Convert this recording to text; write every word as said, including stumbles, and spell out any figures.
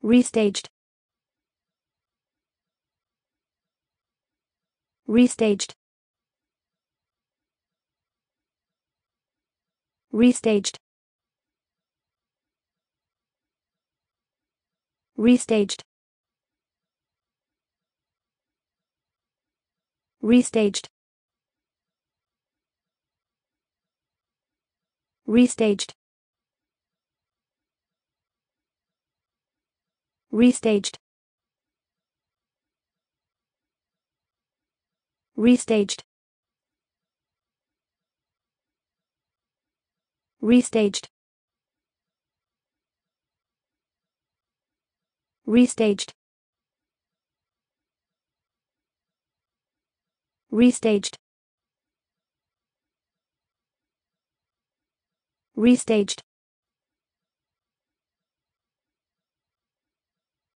Restaged. Restaged. Restaged. Restaged. Restaged. Restaged. Restaged. Restaged. Restaged. Restaged. Restaged. Restaged.